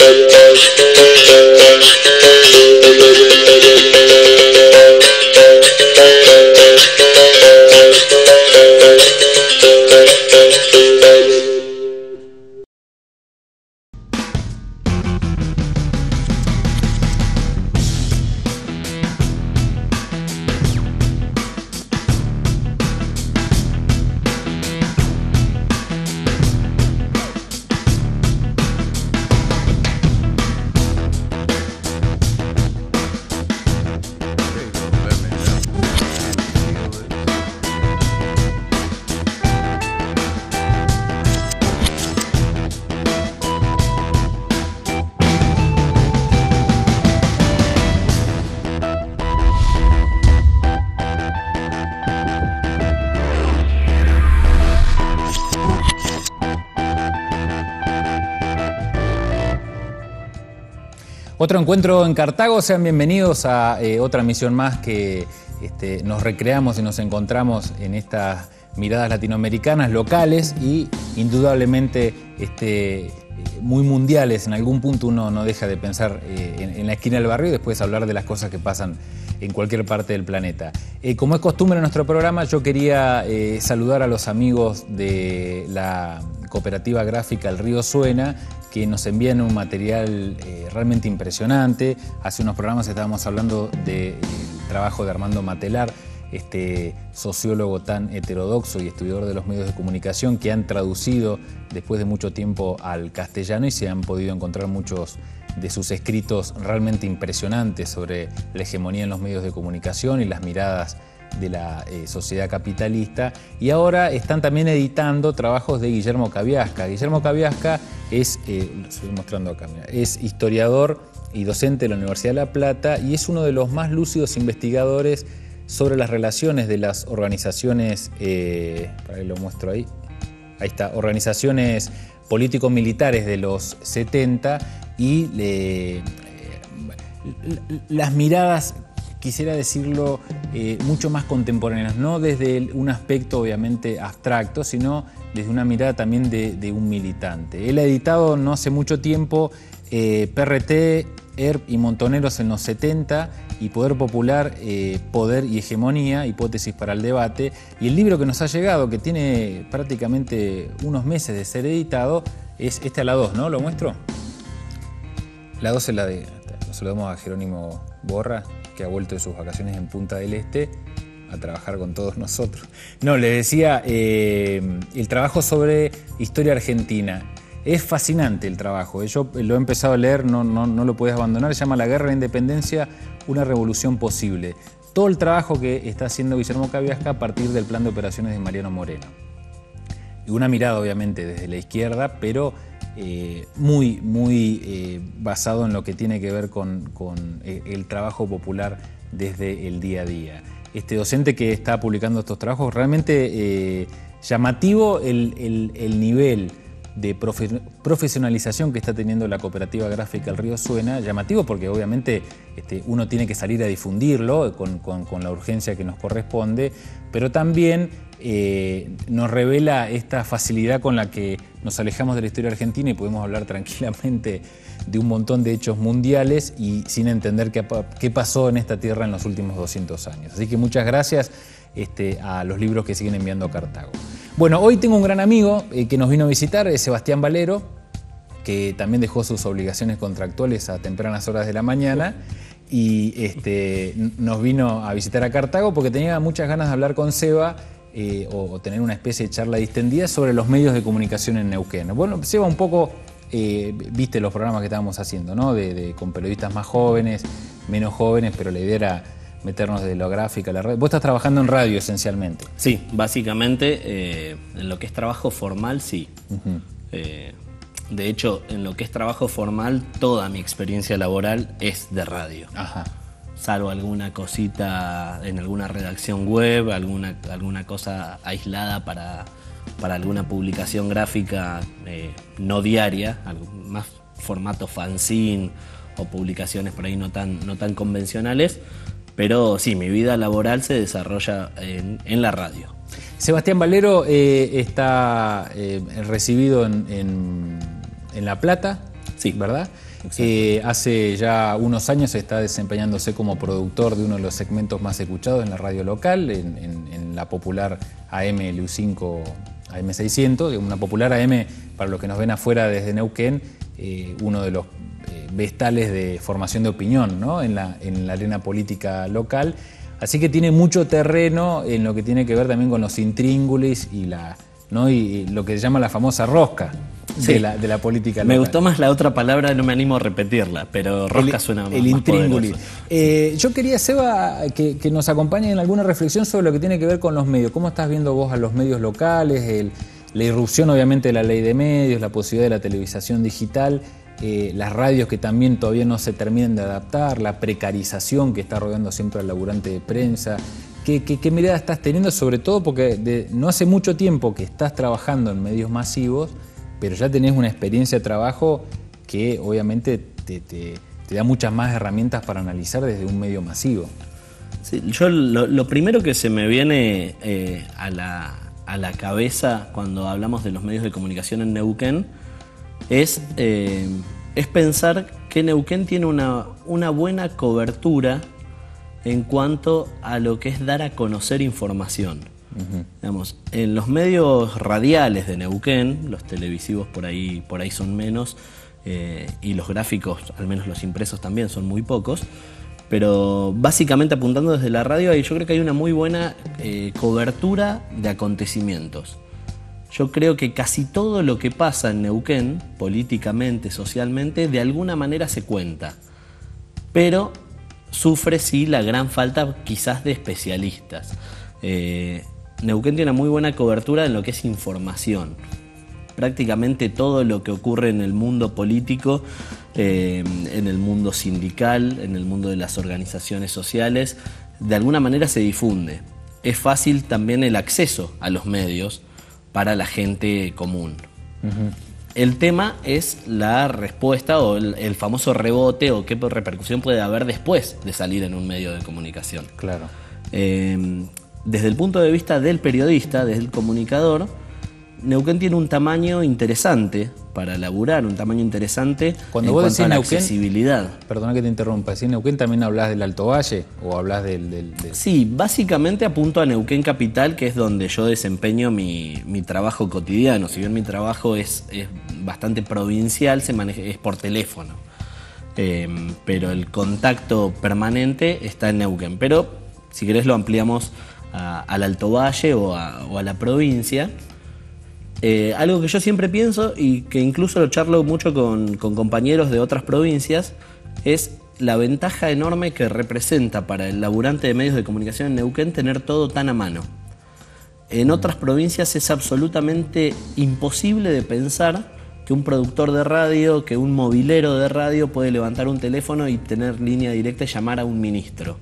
Otro encuentro en Cartago, sean bienvenidos a otra misión más que nos recreamos y nos encontramos en estas miradas latinoamericanas, locales y indudablemente muy mundiales. En algún punto uno no deja de pensar en la esquina del barrio y después hablar de las cosas que pasan en cualquier parte del planeta. Como es costumbre en nuestro programa, yo quería saludar a los amigos de la cooperativa gráfica El Río Suena, que nos envían un material realmente impresionante. Hace unos programas estábamos hablando del trabajo de Armando Matelar, este sociólogo tan heterodoxo y estudiador de los medios de comunicación, que han traducido después de mucho tiempo al castellano y se han podido encontrar muchos de sus escritos realmente impresionantes sobre la hegemonía en los medios de comunicación y las miradas de la sociedad capitalista. Y ahora están también editando trabajos de Guillermo Cabiasca. Guillermo Cabiasca es, lo estoy mostrando acá, mira, es historiador y docente de la Universidad de La Plata y es uno de los más lúcidos investigadores sobre las relaciones de las organizaciones, ahí lo muestro ahí está, organizaciones político-militares de los 70 y las miradas, quisiera decirlo, mucho más contemporáneas, no desde un aspecto obviamente abstracto, sino desde una mirada también de un militante. Él ha editado no hace mucho tiempo PRT, ERP y Montoneros en los 70 y Poder Popular, Poder y Hegemonía, Hipótesis para el Debate. Y el libro que nos ha llegado, que tiene prácticamente unos meses de ser editado, es a la 2, ¿no? ¿Lo muestro? La 2 es la de... Nos saludamos a Jerónimo Borra, que ha vuelto de sus vacaciones en Punta del Este a trabajar con todos nosotros. No, les decía, el trabajo sobre historia argentina. Es fascinante el trabajo. Yo lo he empezado a leer, no lo puedes abandonar. Se llama La Guerra de la Independencia, una revolución posible. Todo el trabajo que está haciendo Guillermo Cabiasca a partir del plan de operaciones de Mariano Moreno. Y una mirada, obviamente, desde la izquierda, pero muy basado en lo que tiene que ver con el trabajo popular desde el día a día. Este docente que está publicando estos trabajos, realmente llamativo el nivel de profesionalización que está teniendo la cooperativa gráfica El Río Suena, llamativo porque obviamente uno tiene que salir a difundirlo con la urgencia que nos corresponde, pero también nos revela esta facilidad con la que nos alejamos de la historia argentina y podemos hablar tranquilamente de un montón de hechos mundiales y sin entender qué pasó en esta tierra en los últimos 200 años. Así que muchas gracias a los libros que siguen enviando a Cartago. Bueno, hoy tengo un gran amigo que nos vino a visitar, es Sebastián Valero, que también dejó sus obligaciones contractuales a tempranas horas de la mañana y nos vino a visitar a Cartago porque tenía muchas ganas de hablar con Seba o tener una especie de charla distendida sobre los medios de comunicación en Neuquén. Bueno, Seba, un poco viste los programas que estábamos haciendo, ¿no? Con periodistas más jóvenes, menos jóvenes, pero la idea era meternos de lo gráfico a la radio. Vos estás trabajando en radio esencialmente. Sí, básicamente en lo que es trabajo formal, sí. Uh-huh. De hecho, en lo que es trabajo formal, toda mi experiencia laboral es de radio. Ajá. Salvo alguna cosita en alguna redacción web, alguna cosa aislada para alguna publicación gráfica no diaria, más formato fanzine o publicaciones por ahí no tan convencionales. Pero sí, mi vida laboral se desarrolla en la radio. Sebastián Valero está recibido en La Plata, sí, ¿verdad? Hace ya unos años está desempeñándose como productor de uno de los segmentos más escuchados en la radio local, en la popular AM LU5, AM600, una popular AM, para los que nos ven afuera desde Neuquén, uno de los vestales de formación de opinión, ¿no? en la arena política local. Así que tiene mucho terreno en lo que tiene que ver también con los intríngulis y lo que se llama la famosa rosca de la política local. Me gustó más la otra palabra, no me animo a repetirla, pero rosca suena más. El intríngulis. Yo quería, Seba, que nos acompañe en alguna reflexión sobre lo que tiene que ver con los medios. ¿Cómo estás viendo vos a los medios locales? La irrupción, obviamente, de la ley de medios, la posibilidad de la televisación digital, las radios que también todavía no se terminan de adaptar, la precarización que está rodeando siempre al laburante de prensa. ¿Qué mirada estás teniendo? Sobre todo porque no hace mucho tiempo que estás trabajando en medios masivos, pero ya tenés una experiencia de trabajo que obviamente te da muchas más herramientas para analizar desde un medio masivo. Sí, yo lo primero que se me viene a la cabeza cuando hablamos de los medios de comunicación en Neuquén es pensar que Neuquén tiene una buena cobertura en cuanto a lo que es dar a conocer información. Digamos, en los medios radiales de Neuquén, los televisivos por ahí son menos, y los gráficos, al menos los impresos también, son muy pocos, pero básicamente apuntando desde la radio, yo creo que hay una muy buena cobertura de acontecimientos. Yo creo que casi todo lo que pasa en Neuquén, políticamente, socialmente, de alguna manera se cuenta, pero sufre sí la gran falta quizás de especialistas. Neuquén tiene una muy buena cobertura en lo que es información. Prácticamente todo lo que ocurre en el mundo político, en el mundo sindical, en el mundo de las organizaciones sociales, de alguna manera se difunde. Es fácil también el acceso a los medios para la gente común. El tema es la respuesta o el famoso rebote o qué repercusión puede haber después de salir en un medio de comunicación. Claro. Desde el punto de vista del periodista, desde el comunicador, Neuquén tiene un tamaño interesante para laburar, un tamaño interesante cuando vos decís a la Neuquén, accesibilidad. Perdona que te interrumpa, ¿sí? ¿Neuquén también hablas del Alto Valle o hablas del...? Sí, básicamente apunto a Neuquén Capital, que es donde yo desempeño mi trabajo cotidiano. Si bien mi trabajo es bastante provincial, es por teléfono. Pero el contacto permanente está en Neuquén. Pero si querés lo ampliamos al Alto Valle o a la provincia. Algo que yo siempre pienso y que incluso lo charlo mucho con compañeros de otras provincias es la ventaja enorme que representa para el laburante de medios de comunicación en Neuquén tener todo tan a mano. En otras provincias es absolutamente imposible de pensar que un productor de radio, que un movilero de radio puede levantar un teléfono y tener línea directa y llamar a un ministro.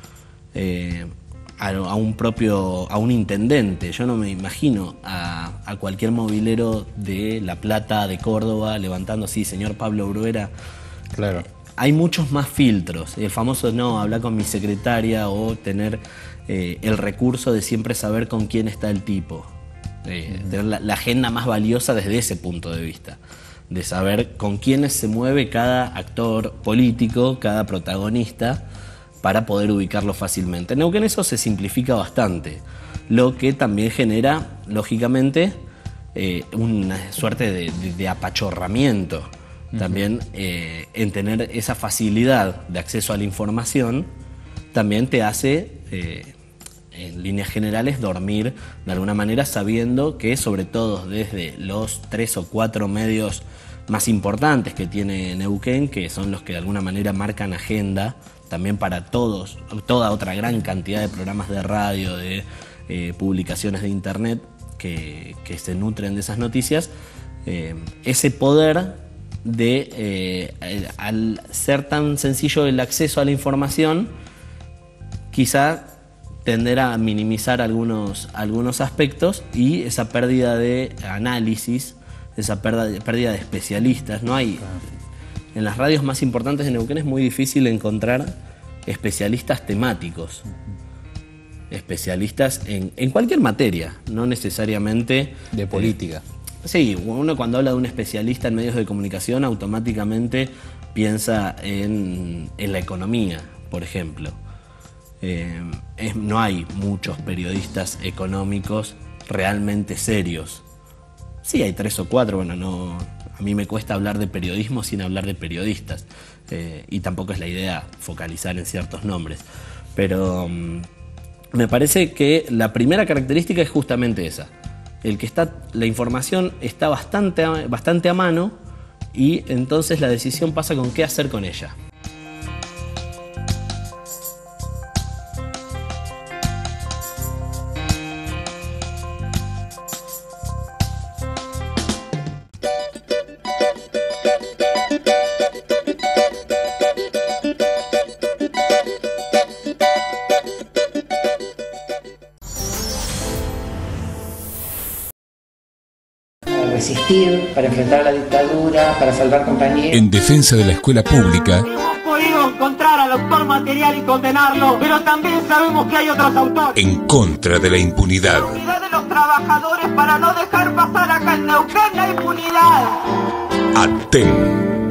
A un intendente. Yo no me imagino a cualquier movilero de La Plata, de Córdoba, levantando así, señor Pablo Bruera. Claro. Hay muchos más filtros. El famoso hablar con mi secretaria o tener el recurso de siempre saber con quién está el tipo. Tener la agenda más valiosa desde ese punto de vista. De saber con quiénes se mueve cada actor político, cada protagonista, para poder ubicarlo fácilmente. En Neuquén eso se simplifica bastante, lo que también genera, lógicamente, una suerte de apachorramiento. También en tener esa facilidad de acceso a la información, también te hace, en líneas generales, dormir de alguna manera sabiendo que, sobre todo desde los 3 o 4 medios más importantes que tiene Neuquén, que son los que de alguna manera marcan agenda, también para toda otra gran cantidad de programas de radio, de publicaciones de internet que se nutren de esas noticias, ese poder de, al ser tan sencillo el acceso a la información, quizá tender a minimizar algunos aspectos y esa pérdida de análisis, esa pérdida de especialistas. No hay... En las radios más importantes de Neuquén es muy difícil encontrar especialistas temáticos, especialistas en cualquier materia, no necesariamente... De política. Sí, uno cuando habla de un especialista en medios de comunicación automáticamente piensa en la economía, por ejemplo. No hay muchos periodistas económicos realmente serios. Sí, hay 3 o 4, bueno, a mí me cuesta hablar de periodismo sin hablar de periodistas, y tampoco es la idea focalizar en ciertos nombres, pero me parece que la primera característica es justamente esa, la información está bastante a mano, y entonces la decisión pasa con qué hacer con ella. Resistir, para enfrentar a la dictadura, para salvar compañeros. En defensa de la escuela pública. Hemos podido encontrar al autor material y condenarlo, pero también sabemos que hay otros autores. En contra de la impunidad. La unidad de los trabajadores para no dejar pasar acá en Neuquén la impunidad. ATEN.